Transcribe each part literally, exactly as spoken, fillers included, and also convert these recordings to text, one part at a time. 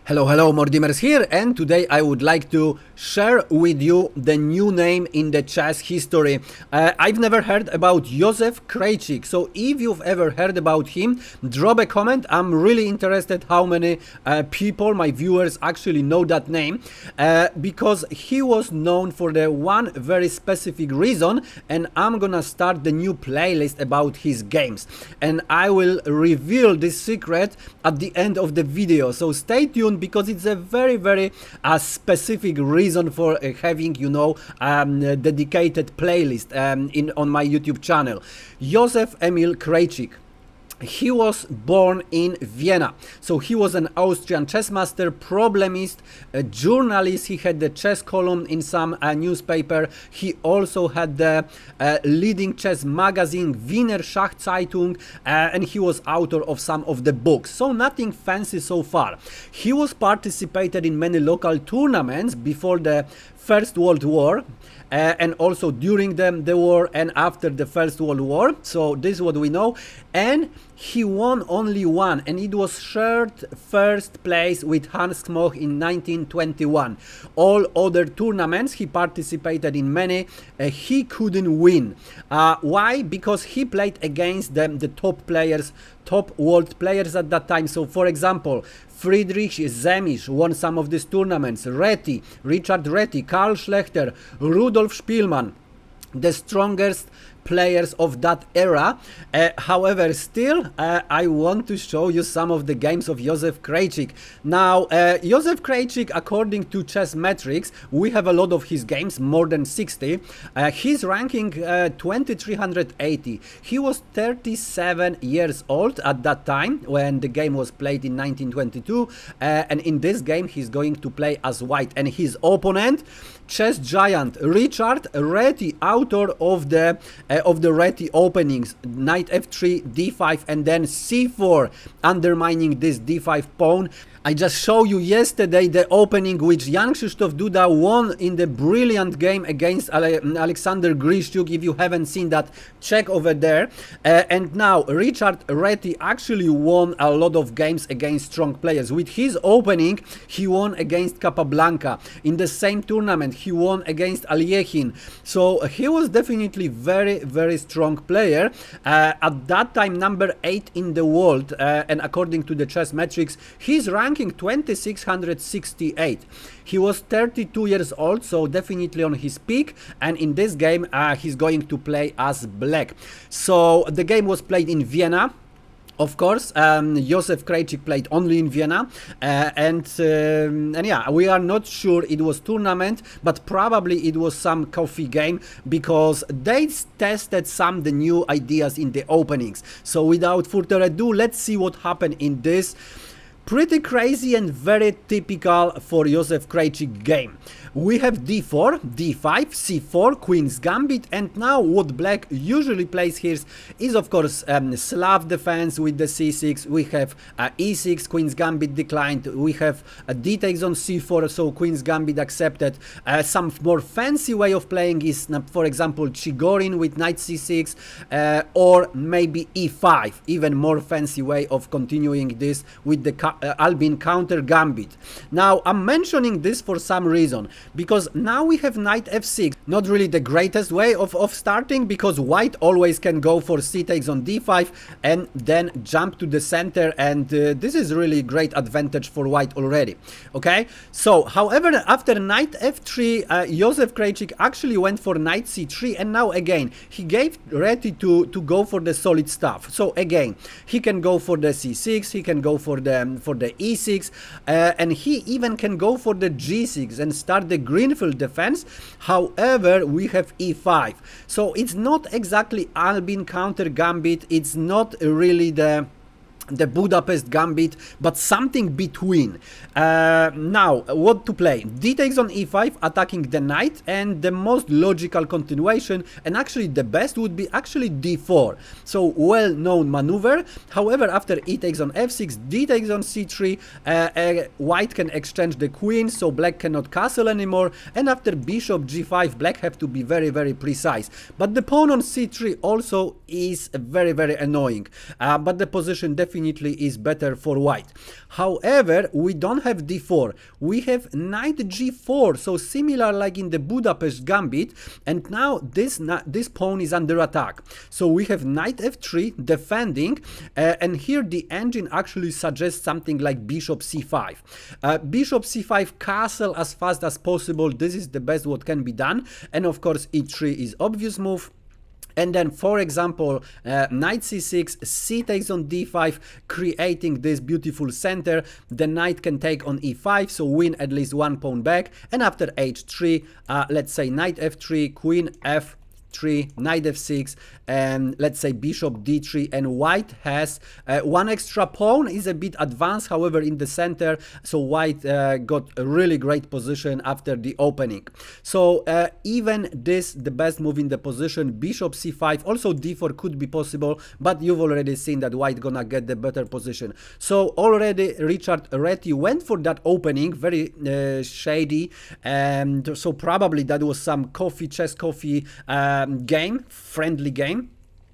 Hello, hello, Mordimer's here, and today I would like to share with you the new name in the chess history. Uh, I've never heard about Josef Krejcik, so if you've ever heard about him, drop a comment. I'm really interested how many uh, people, my viewers, actually know that name, uh, because he was known for the one very specific reason, and I'm gonna start the new playlist about his games, and I will reveal this secret at the end of the video, so stay tuned, because it's a very very uh, specific reason for uh, having, you know, um, a dedicated playlist um, in on my YouTube channel. Josef Emil Krejcik. He was born in Vienna, so he was an Austrian chess master, problemist, a journalist. He had the chess column in some uh, newspaper. He also had the uh, leading chess magazine Wiener Schachzeitung, uh, and he was author of some of the books, so nothing fancy so far. He was participated in many local tournaments before the First World War, Uh, and also during the, the war and after the First World War. So this is what we know. And he won only one, and it was shared first place with Hans Kmoch in nineteen twenty-one. All other tournaments he participated in many, uh, he couldn't win. Uh, why? Because he played against them, the top players, top world players at that time. So for example, Friedrich Zemisch won some of these tournaments, Réti, Richard Reti, Karl Schlechter, Rudolf Spielmann, the strongest players of that era. Uh, however, still uh, I want to show you some of the games of Josef Krejcik. Now uh, Josef Krejcik, according to chess metrics, we have a lot of his games, more than sixty. Uh, his ranking uh, twenty-three eighty. He was thirty-seven years old at that time when the game was played in nineteen twenty-two, uh, and in this game he's going to play as white, and his opponent, chess giant Richard Reti, author of the uh, of the Réti openings, knight f three, d five, and then c four, undermining this d five pawn. I just showed you yesterday the opening which Jan Krzysztof Duda won in the brilliant game against Ale Alexander Griszczuk. If you haven't seen that, check over there. Uh, and now Richard Reti actually won a lot of games against strong players. With his opening, he won against Capablanca. In the same tournament, he won against Aljechin. So he was definitely very, very strong player. Uh, at that time, number eight in the world, uh, and according to the chess metrics, his rank twenty-six sixty-eight. He was thirty-two years old, so definitely on his peak, and in this game uh, he's going to play as black. So the game was played in Vienna. Of course, um, Josef Krejcik played only in Vienna, uh, and um, and yeah, we are not sure it was tournament, but probably it was some coffee game, because they tested some the new ideas in the openings. So without further ado, let's see what happened in this pretty crazy and very typical for Josef Krejcik game. We have d four, d five, c four, queen's gambit, and now what black usually plays here is of course um, Slav defense with the c six. We have uh, e six, queen's gambit declined. We have uh, d takes on c four, so queen's gambit accepted. Uh, some more fancy way of playing is, for example, Chigorin with knight c six, uh, or maybe e five, even more fancy way of continuing this with the uh, Albin Countergambit. Now I'm mentioning this for some reason, because now we have knight f six, not really the greatest way of, of starting, because white always can go for c takes on d five and then jump to the center, and uh, this is really great advantage for white already. Okay, so however, after knight f three, uh, Josef Krejcik actually went for knight c three, and now again he gave Réti to to go for the solid stuff. So again he can go for the c six, he can go for the for the e six, uh, and he even can go for the g six and start the greenfield defense. However, we have e five, so it's not exactly Albin counter gambit, it's not really the the Budapest gambit, but something between. Uh, now, what to play? D takes on e five, attacking the knight, and the most logical continuation, and actually the best would be actually d four. So, well-known maneuver. However, after e takes on f six, d takes on c three, uh, uh, white can exchange the queen, so black cannot castle anymore, and after bishop g five, black have to be very, very precise. But the pawn on c three also is very, very annoying. Uh, but the position definitely definitely is better for white. However, we don't have d four, we have knight g four, so similar like in the Budapest Gambit, and now this this pawn is under attack. So we have knight f three defending, uh, and here the engine actually suggests something like bishop c five. Uh, bishop c five, castle as fast as possible, this is the best what can be done, and of course e three is obvious move. And then, for example, uh, knight c six, c takes on d five, creating this beautiful center. The knight can take on e five, so win at least one pawn back. And after h three, uh, let's say knight f three, queen f three, knight f six, and let's say bishop d three, and white has uh, one extra pawn, is a bit advanced, however, in the center, so white uh, got a really great position after the opening. So uh, even this, the best move in the position, bishop c five, also d four could be possible, but you've already seen that white gonna get the better position. So already Richard Reti went for that opening, very uh, shady, and so probably that was some coffee, chess coffee um, game, friendly game.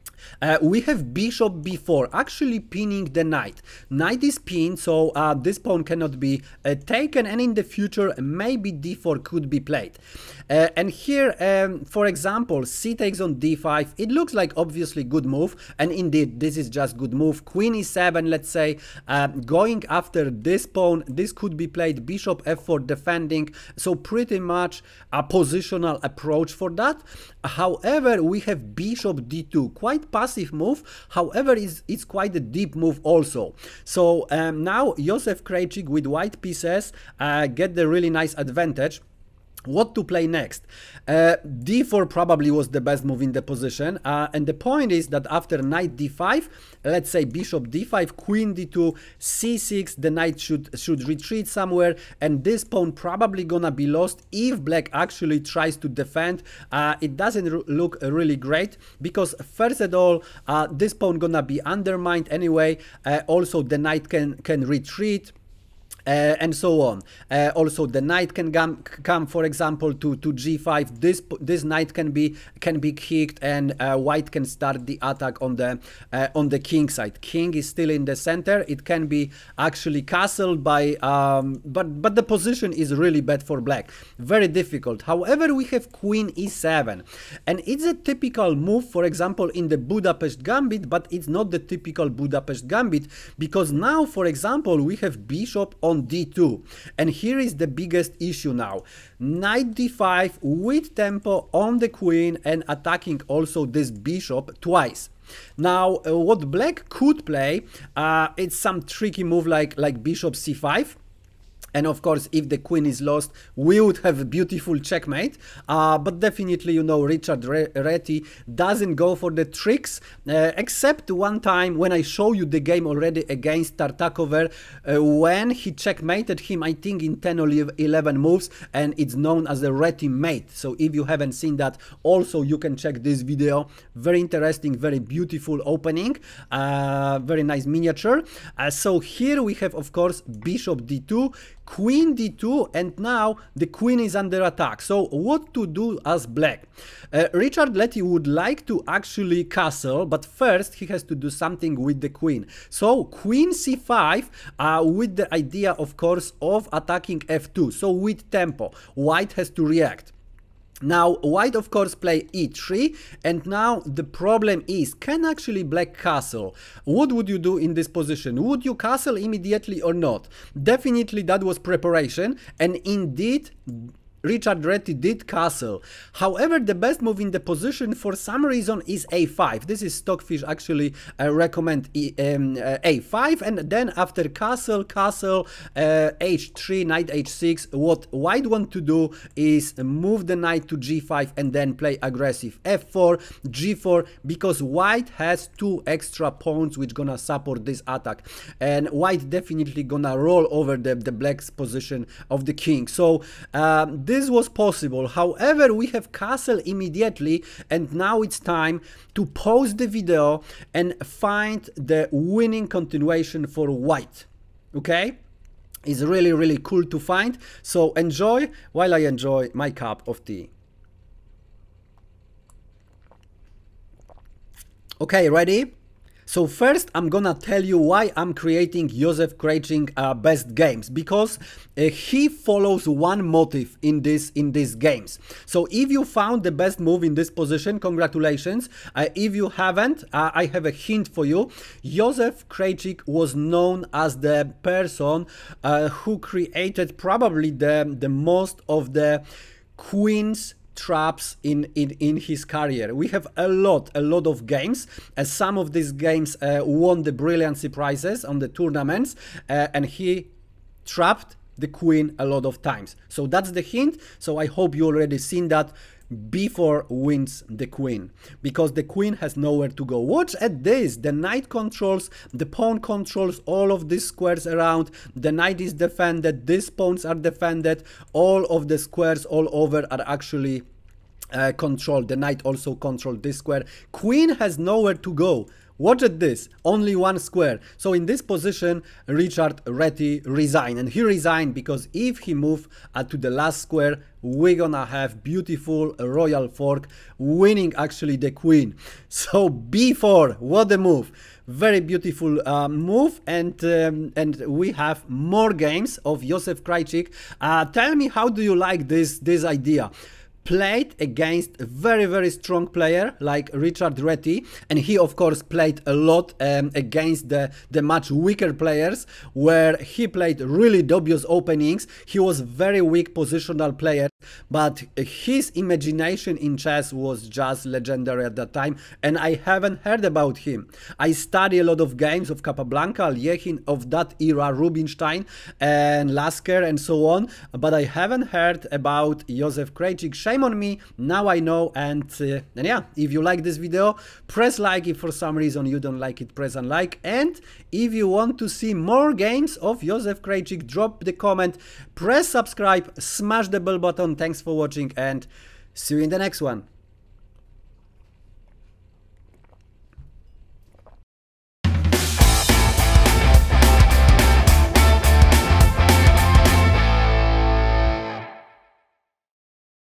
Uh, we have bishop b four, actually pinning the knight. Knight is pinned, so uh, this pawn cannot be uh, taken, and in the future maybe d four could be played. Uh, and here, um, for example, c takes on d five. It looks like obviously good move, and indeed this is just good move. Queen e seven, let's say, uh, going after this pawn. This could be played. Bishop f four defending, so pretty much a positional approach for that. However, we have bishop d two, quite passive move, however it's, it's quite a deep move also. So um, now Josef Krejcik with white pieces uh, get the really nice advantage. What to play next? Uh, d four probably was the best move in the position, uh, and the point is that after knight d five, let's say bishop d five, queen d two, c six, the knight should should retreat somewhere, and this pawn probably gonna be lost if black actually tries to defend. Uh, it doesn't look really great, because first of all, uh, this pawn gonna be undermined anyway. Uh, also the knight can can retreat. Uh, and so on. Uh, also, the knight can come, come, for example, to, to g five. This this knight can be can be kicked, and uh, white can start the attack on the uh, on the king side. King is still in the center. It can be actually castled by, um, but but the position is really bad for black. Very difficult. However, we have queen e seven, and it's a typical move, for example, in the Budapest Gambit, but it's not the typical Budapest Gambit, because now, for example, we have bishop on d two, and here is the biggest issue now. Knight d five with tempo on the queen and attacking also this bishop twice. Now uh, what black could play, uh, it's some tricky move like like bishop c five. And of course, if the queen is lost, we would have a beautiful checkmate. Uh, but definitely, you know, Richard Reti doesn't go for the tricks, uh, except one time when I show you the game already against Tartakover, uh, when he checkmated him, I think in ten or eleven moves, and it's known as the Reti mate. So if you haven't seen that, also you can check this video. Very interesting, very beautiful opening, uh, very nice miniature. Uh, so here we have, of course, bishop d two, queen d two, and now the queen is under attack. So what to do as black? Uh, Richard Reti would like to actually castle, but first he has to do something with the queen. So queen c five, uh, with the idea, of course, of attacking f two. So with tempo, white has to react. Now white of course play e three, and now the problem is, can actually black castle? What would you do in this position? Would you castle immediately or not? Definitely that was preparation, and indeed Richard Reti did castle. However, the best move in the position for some reason is a five. This is Stockfish actually uh, recommend e, um, uh, a five, and then after castle, castle, uh, h three, knight h six. What white want to do is move the knight to g five and then play aggressive f four, g four, because white has two extra pawns which gonna support this attack, and white definitely gonna roll over the, the black's position of the king. So um, this was possible. However, we have castle immediately, and now it's time to pause the video and find the winning continuation for white. Okay? It's really, really cool to find. So enjoy while I enjoy my cup of tea. Okay, ready? So first, I'm gonna tell you why I'm creating Josef Krejcik uh, best games, because uh, he follows one motive in this in these games. So if you found the best move in this position, congratulations. Uh, if you haven't, uh, I have a hint for you. Josef Krejcik was known as the person uh, who created probably the the most of the queens traps in, in in his career. We have a lot a lot of games, as uh, some of these games uh, won the brilliancy prizes on the tournaments, uh, and he trapped the queen a lot of times. So that's the hint. So I hope you already seen that before wins the queen, because the queen has nowhere to go. Watch at this. The knight controls, the pawn controls all of these squares around. The knight is defended, these pawns are defended, all of the squares all over are actually uh, controlled. The knight also controls this square. Queen has nowhere to go. Watch at this, only one square. So in this position, Richard Reti resigned, and he resigned because if he moved uh, to the last square, we're gonna have beautiful royal fork, winning actually the queen. So b four, what a move! Very beautiful uh, move, and um, and we have more games of Josef Krejcik. Uh, tell me, how do you like this this idea? Played against a very very strong player like Richard Reti, and he of course played a lot um, against the the much weaker players, where he played really dubious openings. He was very weak positional player, but his imagination in chess was just legendary at that time, and I haven't heard about him. I study a lot of games of Capablanca, Aljechin, of that era, Rubinstein and Lasker and so on, but I haven't heard about Josef Krejcik. Shame on me, now I know. And, uh, and yeah, if you like this video, press like. If for some reason you don't like it, press unlike. And if you want to see more games of Josef Krejcik, drop the comment, press subscribe, smash the bell button. Thanks for watching, and see you in the next one.